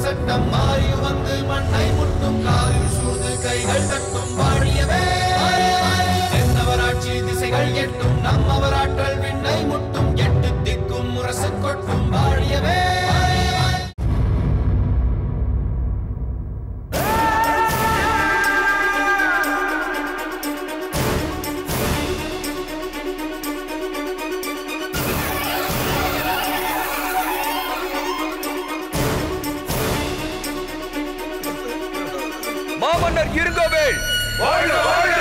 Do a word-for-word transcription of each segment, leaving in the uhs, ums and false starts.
சட்டம் மாறி வந்து மண்ணை முட்டும் காலில் சூழ்ந்து கைகள் தட்டும் வாழியவே என்னவராட்சி திசைகள் எட்டும் நம்மவராற்றல் விண்ணை முட்டும் எட்டு திக்கும் முரசு கொட்டும் வாழியவே மாமன்னர் இருங்கோவேல் வாழ்க வாழ்க.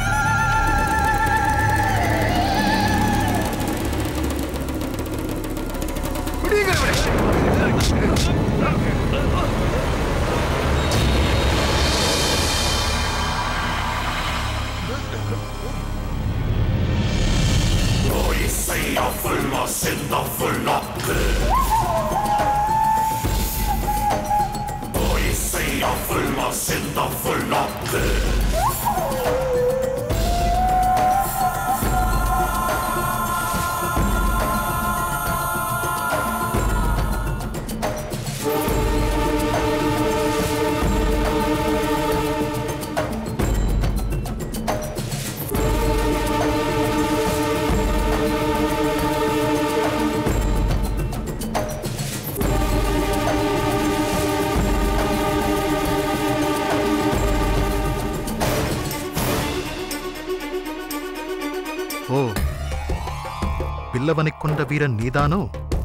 ஓ, பில்லவனை கொண்ட வீரன் நீதானோ?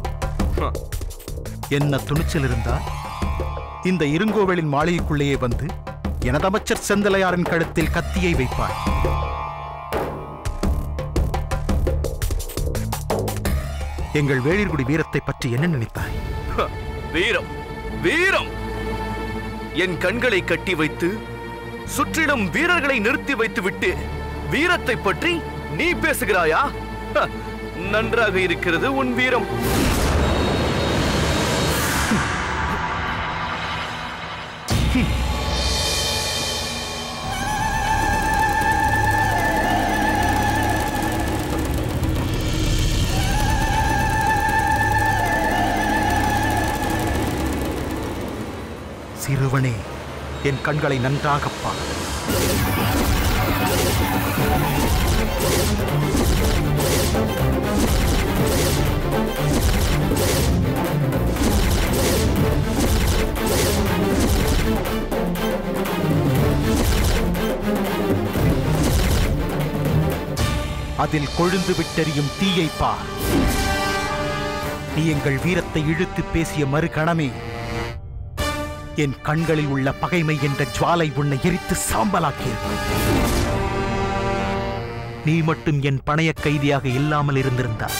என்ன துணிச்சல் இருந்தால் இந்த இருங்கோவேலின் மாளிகைக்குள்ளேயே வந்து எனது அமைச்சர் செந்தலையாரின் கழுத்தில் கத்தியை வைப்பார். எங்கள் வேளிர்குடி வீரத்தை பற்றி என்ன நினைத்தாய்? வீரம் வீரம் என் கண்களை கட்டி வைத்து சுற்றிலும் வீரர்களை நிறுத்தி வைத்துவிட்டு வீரத்தை பற்றி நீ பேசுகிறாயா? நன்றாக இருக்கிறது உன் வீரம். சிறுவனே, என் கண்களை நன்றாகப் பார். அதில் கொழுந்து விட்டெறியும் தீயை பார். நீ எங்கள் வீரத்தை இழுத்து பேசிய மறுகணமே என் கண்களில் உள்ள பகைமை என்ற ஜுவாலை உன்னை எரித்து சாம்பலாக்கியிருக்கும். நீ மட்டும் என் பணைய கைதியாக இல்லாமல் இருந்திருந்தார்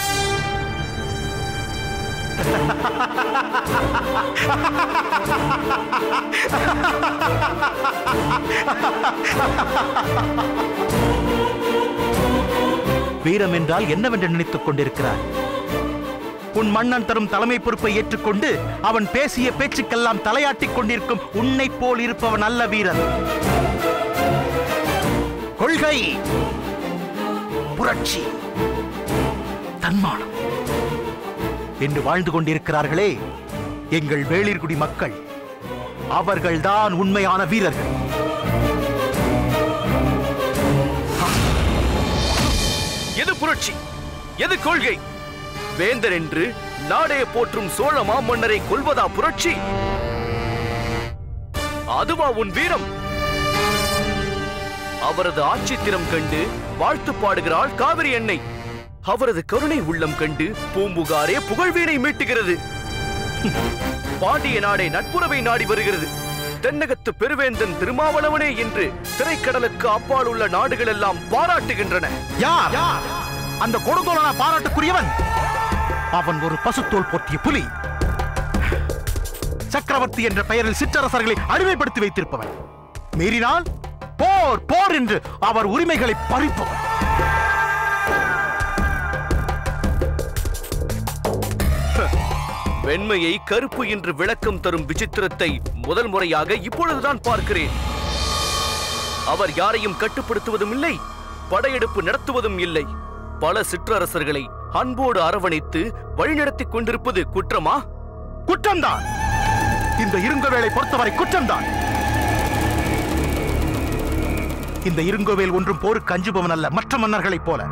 வீரம் என்றால் என்னவென்று நினைத்துக் கொண்டிருக்கிறார்? உன் மன்னன் தரும் தலைமை பொறுப்பை ஏற்றுக்கொண்டு அவன் பேசிய பேச்சுக்கெல்லாம் தலையாட்டிக் கொண்டிருக்கும் உன்னை போல் இருப்பவன் அல்ல வீரன். கொள்கை, புரட்சி, தன்மானம் என்று வாழ்ந்து கொண்டிருக்கிறார்களே எங்கள் வேளிர்குடி மக்கள், அவர்கள்தான் உண்மையான வீரர்கள். எது புரட்சி, எது கொள்கை? வேந்தர் என்று நாடே போற்றும் சோழ மாமன்னரை கொல்வதா புரட்சி? அதுவா உன் வீரம்? அவரது ஆட்சி திறம் கண்டு வாழ்த்து பாடுகிறாள் காவிரி எண்ணெய். அவரது கருணை உள்ளம் கண்டு பூம்புகாரே புகழ்வீனை மீட்டுகிறது. பாண்டிய நாடே நட்புறவை நாடி வருகிறது. தென்னகத்து பெருவேந்தன் திருமாவளவனே என்று திரைக்கடலுக்கு அப்பால் உள்ள நாடுகள் எல்லாம் பாராட்டுகின்றன. யார் அந்த கொடுங்கோலனா பாராட்டுக்குரியவன்? அவன் ஒரு பசுத்தோல் போற்றிய புலி, சக்கரவர்த்தி என்ற பெயரில் சிற்றரசர்களை அடிமைப்படுத்தி வைத்திருப்பவன். மீறினால் போர் போர் என்று அவர் உரிமைகளை பறிப்பவன். வெண்மையை கருப்பு என்று விளக்கம் தரும் விசித்திரத்தை முதல் முறையாக இப்பொழுதுதான் பார்க்கிறேன். அவர் யாரையும் கட்டுப்படுத்துவதும் இல்லை, படையெடுப்பு நடத்துவதும் இல்லை. பல சிற்றரசர்களை அன்போடு அரவணைத்து வழிநடத்திக் கொண்டிருப்பது குற்றமா? குற்றம்தான். இந்த இருங்கோவேலை பொறுத்தவரை குற்றம்தான். இந்த இருங்கோவேல் ஒன்றும் போருக்கு அஞ்சுபவன் அல்ல, மற்ற மன்னர்களைப் போல.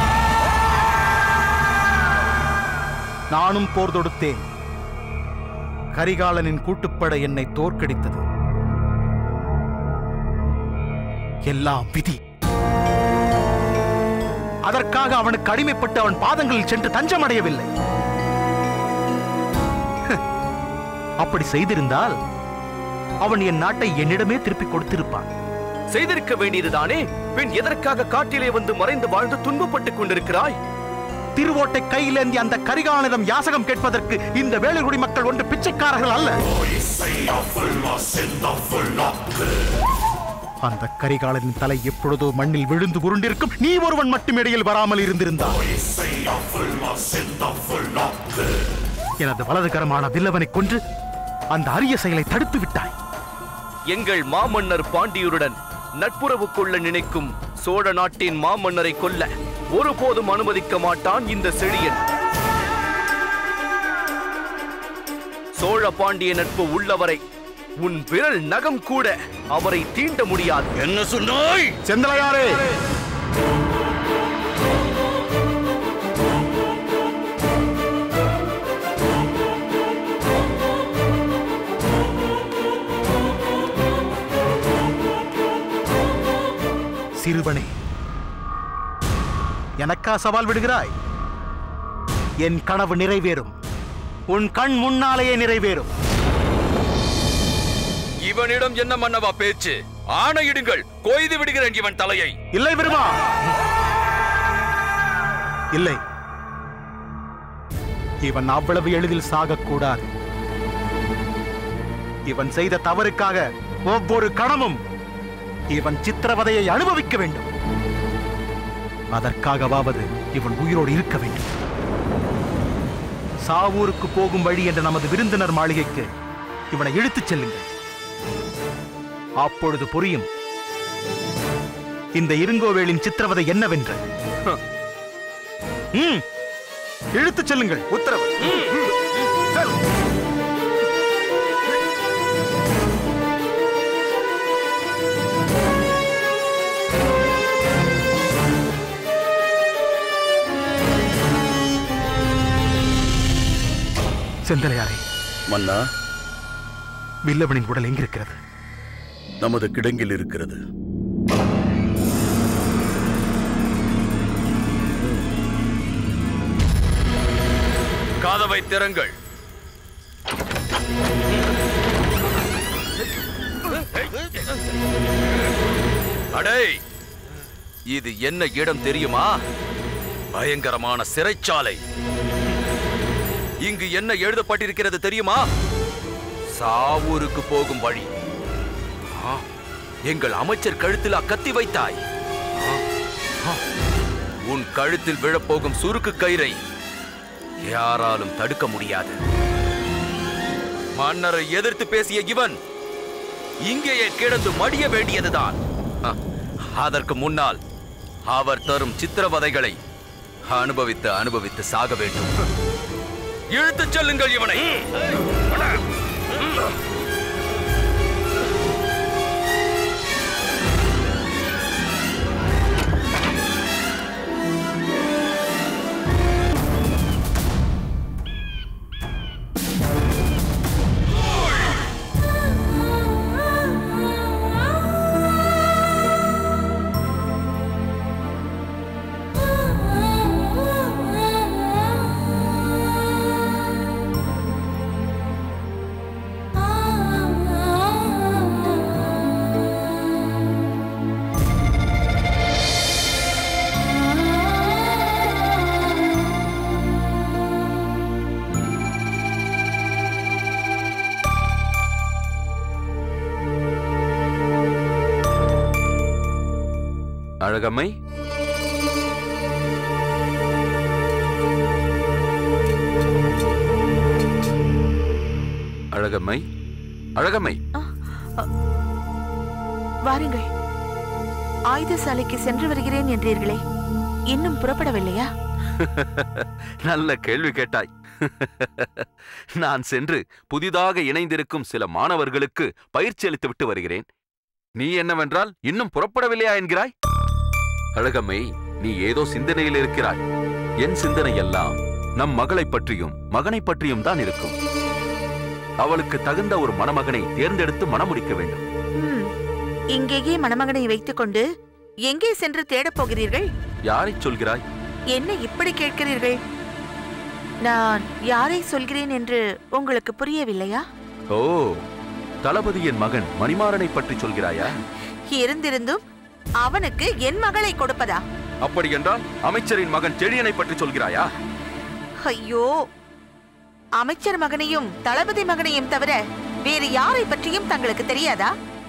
நானும் போர் தொடுத்தேன். கரிகாலனின் கூட்டுப்படை என்னை தோற்கடித்தது. எல்லாம் விதி. அதற்காக அவனுக்கு அடிமைப்பட்டு அவன் பாதங்களில் சென்று தஞ்சமடையவில்லை. அப்படி செய்திருந்தால் அவன் என் நாட்டை என்னிடமே திருப்பி கொடுத்திருப்பான். செய்திருக்க வேண்டியதுதானே? பின் எதற்காக காட்டிலே வந்து மறைந்து வாழ்ந்து துன்பப்பட்டுக் கொண்டிருக்கிறாய்? திருவோட்டை கையிலேந்தி அந்த கரிகாலனிடம் யாசகம் கேட்பதற்கு இந்த வேலுக்குடி மக்கள் ஒன்று பிச்சைக்காரர்கள் அல்ல. அந்த கரிகாலனின் தலை எப்பொழுதோ மண்ணில் விழுந்து உருண்டிருக்கும். நீ ஒருவன் மட்டும் இடையில் வராமல் இருந்திருந்தார். எனது வலதுகரமான வில்லவனை கொன்று அந்த அரிய செயலை தடுத்து விட்டாய். எங்கள் மாமன்னர் பாண்டியருடன் நட்புறவு கொள்ள நினைக்கும் சோழ நாட்டின் மாமன்னரை கொல்ல ஒருபோதும் அனுமதிக்க மாட்டான் இந்த செழியன். சோழ பாண்டிய நட்பு உள்ளவரை உன் விரல் நகம் கூட அவரை தீண்ட முடியாது. என்ன சொன்னாய்? செந்தலையாரே, சிறுவனே, எனக்கா சவால் விடுகிறாய்? என் கனவு நிறைவேறும். உன் கண் முன்னாலேயே நிறைவேறும். இவனிடம் என்ன மன்னவா பேச்சு? ஆணையிடுங்கள், கொய்து விடுகிறேன் இவன் தலையை. இல்லை விருமா, இல்லை. இவன் அவ்வளவு எளிதில் சாகக்கூடாது. இவன் செய்த தவறுக்காக ஒவ்வொரு கணமும் இவன் சித்திரவதையை அனுபவிக்க வேண்டும். அதற்காகவாவது இவன் உயிரோடு இருக்க வேண்டும். சாவூருக்கு போகும் வழி என்ற நமது விருந்தினர் மாளிகைக்கு இவனை இழுத்துச் செல்லுங்கள். அப்பொழுது புரியும் இந்த இருங்கோவேலின் சித்திரவதை என்னவென்று. இழுத்துச் செல்லுங்கள். உத்தரவு. செந்தலையாரே. மன்னா, வில்லவனின் உடல் எங்கிருக்கிறது? நமது கிடங்கில் இருக்கிறது. கதவை திறங்கள். அடே, இது என்ன இடம் தெரியுமா? பயங்கரமான சிறைச்சாலை. இங்கு என்ன எழுதப்பட்டிருக்கிறது தெரியுமா? சாவூருக்கு போகும் வழி. எங்கள் அமைச்சர் கழுத்தில் அக்கத்தி வைத்தாய். உன் கழுத்தில் விழப்போகும் சுருக்கு கயிறை யாராலும் தடுக்க முடியாது. மன்னரை எதிர்த்து பேசிய இவன் இங்கேயே கிடந்து மடிய வேண்டியதுதான். அதற்கு முன்னால் அவர் தரும் சித்திரவதைகளை அனுபவித்து அனுபவித்து சாக வேண்டும். இழுத்துச் செல்லுங்கள் இவனை. அழகம்மை, அழகம்மை, அழகம்மை, வாருங்கள். ஆயுத சாலைக்கு சென்று வருகிறேன் என்றீர்களே, இன்னும் புறப்படவில்லையா? நல்ல கேள்வி கேட்டாய். நான் சென்று புதிதாக இணைந்திருக்கும் சில மாணவர்களுக்கு பயிற்சி அளித்து விட்டு வருகிறேன். நீ என்னவென்றால் இன்னும் புறப்படவில்லையா என்கிறாய்? அழகம்மை, நீ ஏதோ சிந்தனையில் இருக்கிறாய். என் சிந்தனை எல்லாம் நம் மகளை பற்றியும் மகனை பற்றியும் தான் இருக்கும். அவளுக்கு தகுந்த ஒரு மணமகனை தேர்ந்தெடுத்து மணமுடிக்க வேண்டும். இங்கேயே மணமகனை வைத்துக் கொண்டு எங்கே சென்று தேடப் போகிறீர்கள்? யாரை சொல்கிறாய்? என்ன இப்படி கேட்கிறீர்கள்? நான் யாரை சொல்கிறேன் என்று உங்களுக்கு புரியவில்லையா? ஓ, தளபதியின் மகன் மணிமாறனை பற்றி சொல்கிறாயா? இருந்திருந்தும் அவனுக்கு என் மகளை கொடுப்பதா? அப்படி என்றால் அமைச்சரின் மகன் செழியனை பற்றி சொல்கிறாயா? ஐயோ, அமைச்சர் மகனையும் தளபதி மகனையும் தவிர வேறு யாரை பற்றியும் தங்களுக்கு தெரியாதா?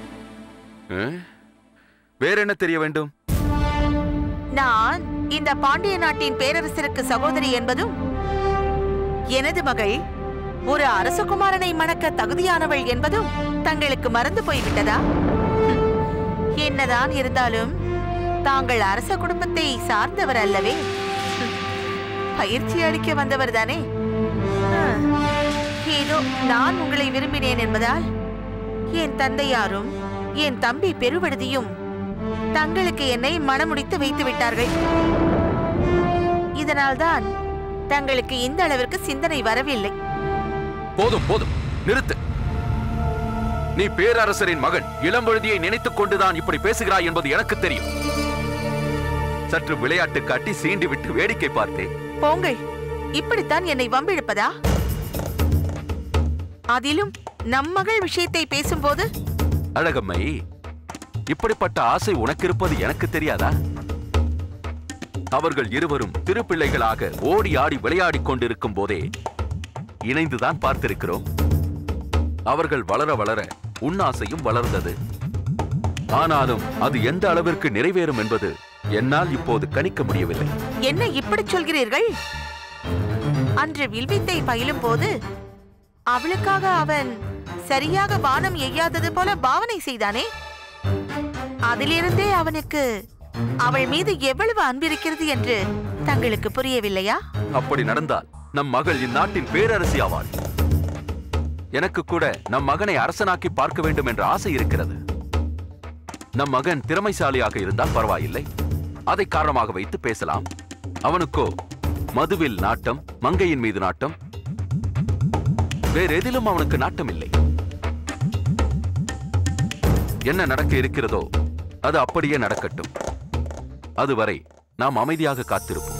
வேற என்ன தெரிய வேண்டும்? நான் இந்த பாண்டிய நாட்டின் பேரரசருக்கு சகோதரி என்பதும், எனது மகள் ஒரு அரசகுமாரனை மணக்க தகுதியானவள் என்பதும் தங்களுக்கு மறந்து போய்விட்டதா? என்னதான் இருந்தாலும் தாங்கள் அரச குடும்பத்தை சார்ந்தவர் அல்லவே? பயிற்சி அளிக்க வந்தவர் தானே? ஏதோ நான் உங்களை விரும்பினேன் என்பதால் என் தந்தையாரும் என் தம்பி பெருவழுதியும் தங்களுக்கு என்னை மணமுடித்து வைத்து விட்டார்கள். இதனால்தான் தங்களுக்கு இந்த அளவிற்கு சிந்தனை வரவில்லை. போதும் போதும், நிறுத்து. நீ பேரரசரின் மகன் இளம்பழுதியை நினைத்துக் கொண்டுதான் இப்படி பேசுகிறாய் என்பது எனக்கு தெரியும். சற்று விளையாட்டு காட்டி சீண்டி விட்டு வேடிக்கை பார்த்தேன். போங்கள், இப்படித்தான் என்னை வம்பிழுப்பதா? அதிலும் நம் மகள் விஷயத்தை பேசும்போது? அழகம்மை, இப்படிப்பட்ட ஆசை உனக்கு இருப்பது எனக்கு தெரியாதா? அவர்கள் இருவரும் திருப்பிள்ளைகளாக ஓடி ஆடி விளையாடிக் கொண்டிருக்கும் போதே இணைந்துதான் பார்த்திருக்கிறோம். அவர்கள் வளர வளர உன்னாசையும் வளர்ந்தது. ஆனாலும் அது எந்த அளவிற்கு நிறைவேறும் என்பது என்னால் இப்போது கணிக்க முடியவில்லை. என்ன இப்படி சொல்கிறீர்கள்? அன்று வில்வித்தை பயிலும் போது அவளுக்காக அவன் சரியாக பானம் எய்யாதது போல பாவனை செய்தானே, அதிலிருந்தே அவனுக்கு அவள் மீது எவ்வளவு அன்பிருக்கிறது என்று தங்களுக்கு புரியவில்லையா? அப்படி நடந்தால் நம் மகள் இந்நாட்டின் பேரரசி ஆவாள். எனக்கு கூட நம் மகனை அரசனாக்கி பார்க்க வேண்டும் என்ற ஆசை இருக்கிறது. நம் மகன் திறமைசாலியாக இருந்தால் பரவாயில்லை, அதை காரணமாக வைத்து பேசலாம். அவனுக்கோ மதுவில் நாட்டம், மங்கையின் மீது நாட்டம், வேற எதிலும் அவனுக்கு நாட்டம் இல்லை. என்ன நடக்க இருக்கிறதோ அது அப்படியே நடக்கட்டும். அதுவரை நாம் அமைதியாக காத்திருப்போம்.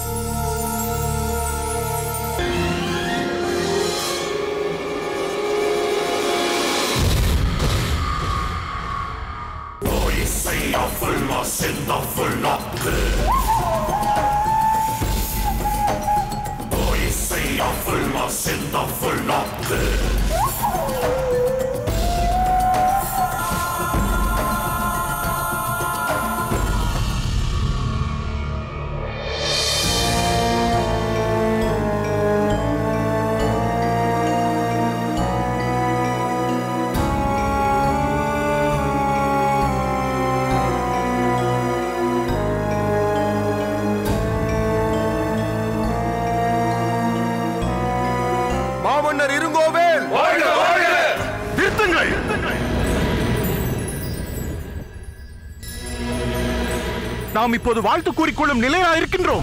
நாம் இப்போது வாழ்த்து கூறிக்கொள்ளும் நிலையா இருக்கின்றோம்.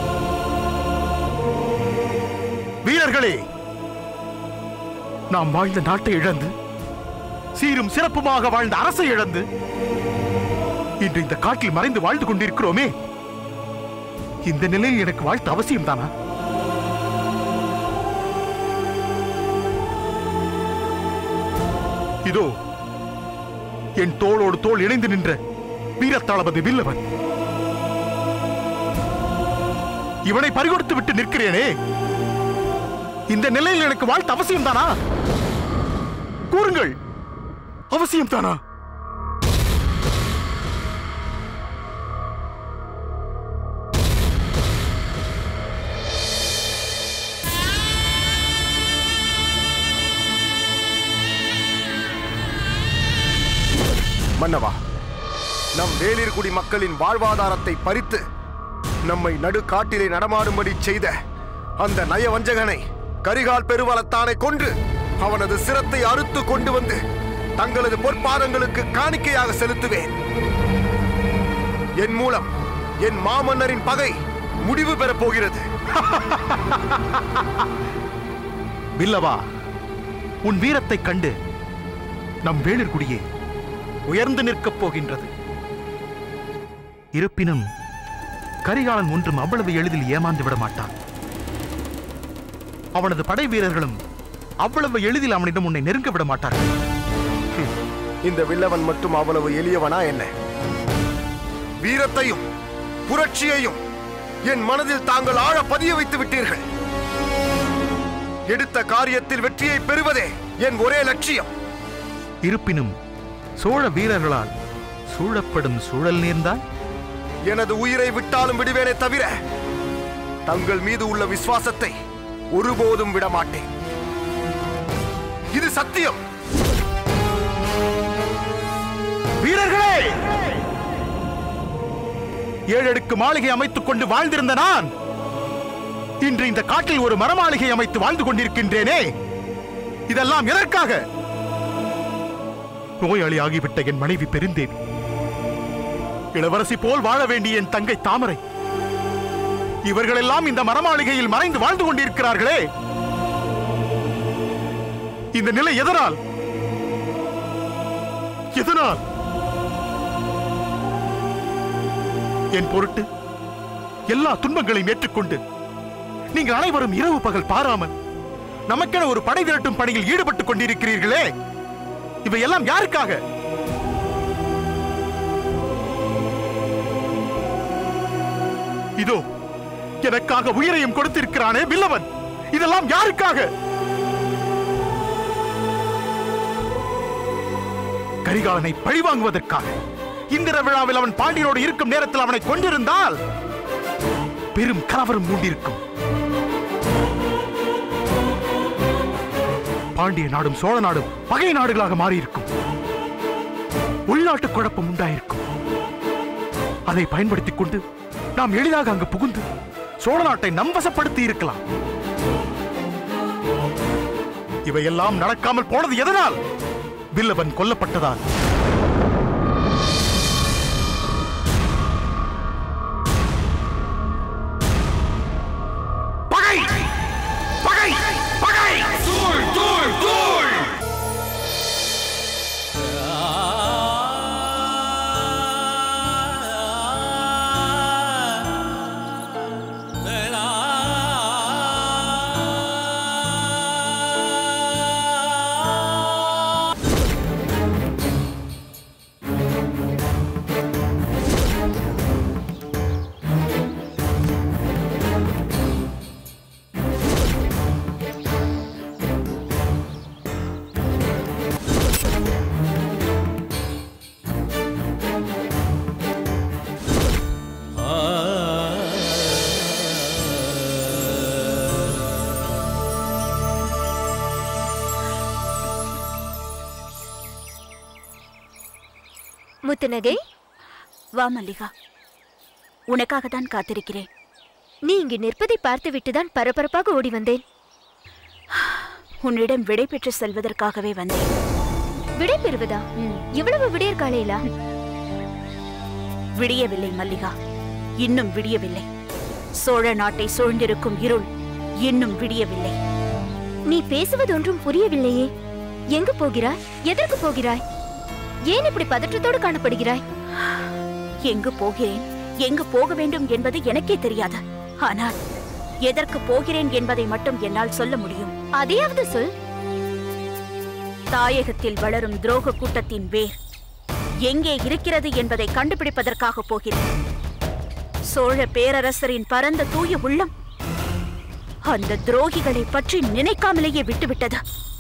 வீரர்களே, நாம் வாழ்ந்த நாட்டை இழந்து, சீரும் சிறப்புமாக வாழ்ந்த அரசை இழந்து, இன்று இந்த காட்டில் மறைந்து வாழ்ந்து கொண்டிருக்கிறோமே, இந்த நிலையில் எனக்கு வாழ்த்து அவசியம் தானா? இதோ என் தோளோடு தோள் இணைந்து நின்ற வீரத்தளபதி வில்லவன், இவனை பறிகொடுத்து விட்டு நிற்கிறேனே, இந்த நிலையில் எனக்கு வாழ்த்து அவசியம் தானா? கூறுங்கள், அவசியம் தானா? மன்னவா, நம் வேளிர்குடி மக்களின் வாழ்வாதாரத்தை பறித்து நம்மை நடு காட்டிலே நடமாடும்படி செய்த அந்த நயவஞ்சகனை கரிகால் பெருவளத்தானை கொன்று அவனது சிரத்தை அறுத்து கொண்டு வந்து தங்களது பொற்பாதங்களுக்கு காணிக்கையாக செலுத்துவேன். என் மூலம் என் மாமன்னரின் பகை முடிவு பெறப் போகிறது. வில்லவா, உன் வீரத்தைக் கண்டு நம் வேளிர்குடியே உயர்ந்து நிற்கப் போகின்றது. இருப்பினும் கரிகாலன் ஒன்றும் அவ்வளவு எளிதில் ஏமாந்து விட மாட்டான். அவனது படை வீரர்களும் அவ்வளவு எளிதில் அவனிடம் உன்னை நெருங்க விட மாட்டார்கள். இந்த வில்லவன் மட்டும் அவ்வளவு எளியவனா என்ன? வீரத்தையும் புரட்சியையும் என் மனதில் தாங்கள் ஆழ பதிய வைத்து விட்டீர்கள். எடுத்த காரியத்தில் வெற்றியை பெறுவதே என் ஒரே லட்சியம். இருப்பினும் சோழ வீரர்களால் சூழப்படும் சூழல் நேர்ந்தால் எனது உயிரை விட்டாலும் விடுவேனே தவிர தங்கள் மீது உள்ள விசுவாசத்தை ஒருபோதும் விடமாட்டேன். இது சத்தியம். வீரர்களே, ஏழடுக்கு மாளிகை அமைத்துக் கொண்டு வாழ்ந்திருந்த நான் இன்று இந்த காட்டில் ஒரு மரமாளிகை அமைத்து வாழ்ந்து கொண்டிருக்கின்றேனே, இதெல்லாம் எதற்காக? நோயாளி ஆகிவிட்ட என் மனைவி பெருந்தேவி, இளவரசி போல் வாழ வேண்டிய என் தங்கை தாமரை, இவர்களெல்லாம் இந்த மரமாளிகையில் மறைந்து வாழ்ந்து கொண்டிருக்கிறார்களே, இந்த நிலை எதனால்? எதனால்? என் பொருட்டு எல்லா துன்பங்களையும் ஏற்றுக்கொண்டு நீங்கள் அனைவரும் இரவு பகல் பாராமல் நமக்கென ஒரு படை திரட்டும் பணியில் ஈடுபட்டுக் கொண்டிருக்கிறீர்களே, இவையெல்லாம் யாருக்காக? இதோ எனக்காக உயிரையும் கொடுத்திருக்கிறானே வில்லவன், இதெல்லாம் யாருக்காக? கரிகாலனை பழிவாங்குவதற்காக. இந்திர விழாவில் அவன் பாண்டியனோடு இருக்கும் நேரத்தில் அவனை கொண்டிருந்தால் பெரும் கலவரம் மூண்டிருக்கும். பாண்டிய நாடும் சோழ நாடும் பகை நாடுகளாக மாறியிருக்கும். உள்நாட்டு குழப்பம் உண்டாயிருக்கும். அதை பயன்படுத்திக் கொண்டு நாம் எளிதாக அங்கு புகுந்து சோழ நாட்டை நம்பசப்படுத்தி இருக்கலாம். இவையெல்லாம் நடக்காமல் போனது எதனால்? வில்லவன் கொல்லப்பட்டதால். பகை பகை பகை தூள் தூள் தூள். முத்துநகை, வா மல்லிகா, உனக்காகத்தான் காத்திருக்கிறேன். நீ இங்கு நிற்பதை பார்த்துவிட்டுதான் பரபரப்பாக ஓடி வந்தேன். உன்னிடம் விடை பெற்று செல்வதற்காகவே வந்தேன். விடை பெறுவதா? இவ்வளவு விடியற் காலையிலா? விடியவில்லை மல்லிகா, இன்னும் விடியவில்லை. சோழ நாட்டை சூழ்ந்திருக்கும் இருள் இன்னும் விடியவில்லை. நீ பேசுவது ஒன்றும் புரியவில்லையே. எங்கு போகிறாய்? எதற்கு போகிறாய்? ஏன் இப்படி பதற்றத்தோடு காணப்படுகிறாய்? எங்கு போகிறேன், எங்கு போக வேண்டும் என்பது எனக்கே தெரியாது. ஆனால் எதற்கு போகிறேன் என்பதை மட்டும் என்னால் சொல்ல முடியும். அதையாவது சொல். தாயகத்தில் வளரும் துரோக கூட்டத்தின் வேர் எங்கே இருக்கிறது என்பதை கண்டுபிடிப்பதற்காக போகிறேன். சோழ பேரரசரின் பரந்த தூய உள்ளம் அந்த துரோகிகளை பற்றி நினைக்காமலேயே விட்டுவிட்டது.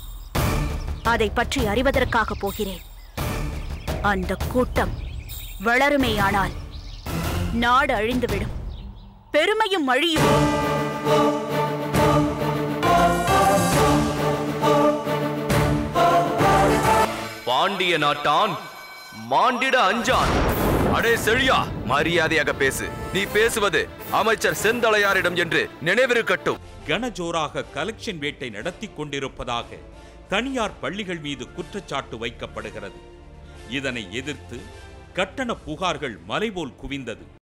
அதை பற்றி அறிவதற்காக போகிறேன். அந்த கூட்டம் வளருமேயானால் நாடு அழிந்துவிடும், பெருமையும் அழியும். பாண்டிய நாட்டான் மாண்டிட அஞ்சான். அடே செழியா, மரியாதையாக பேசு. நீ பேசுவது அமைச்சர் செந்தலையாரிடம் என்று நினைவிருக்கட்டும். கனஜோராக கலெக்ஷன் வேட்டை நடத்தி கொண்டிருப்பதாக தனியார் பள்ளிகள் மீது குற்றச்சாட்டு வைக்கப்படுகிறது. இதனை எதிர்த்து கட்டண புகார்கள் மலைபோல் குவிந்தது.